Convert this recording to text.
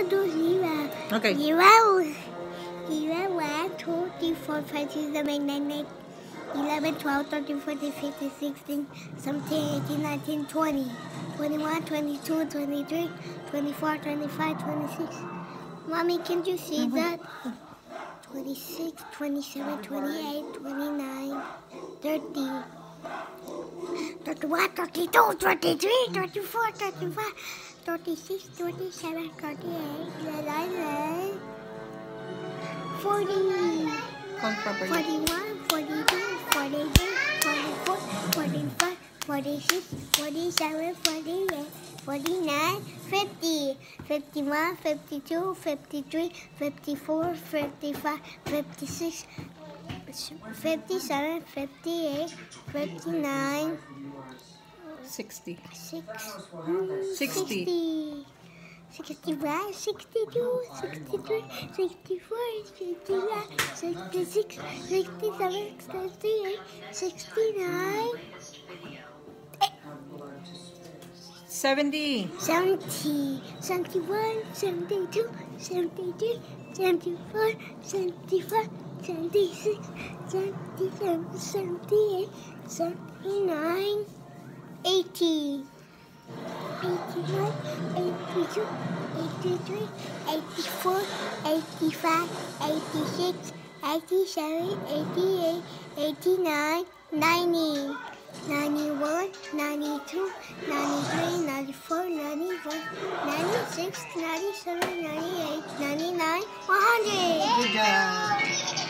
do zero. Okay. Zero. 1, 2, 3, 4, 5, 6, 7, 8, 9, 8, 11, 12, 13, 14, 15, 16, 17, 18, 19, 20, 21, 22, 23, 24, 25, 26. Mommy, can you see that? 26, 27, 28, 29, 30, 31, 32, 33, 34, 35, 36, 37, 38, 39, 40, 41, 42, 43, 44, 45, 46, 47, 48, 49, 50, 51, 52, 53, 54, 55, 56, 57, 58, 59, 60. 60, 61, 62, 63, 64, 65, 66, 67, 68, 69, 70. 70, 71, 72, 73, 74, 75, 76, 77, 78, 79, 80, 81, 82, 83, 84, 85, 86, 87, 88, 89, 90, 91, 92, 93, 94, 95, 96, 97, 98, 99, 100. Good job.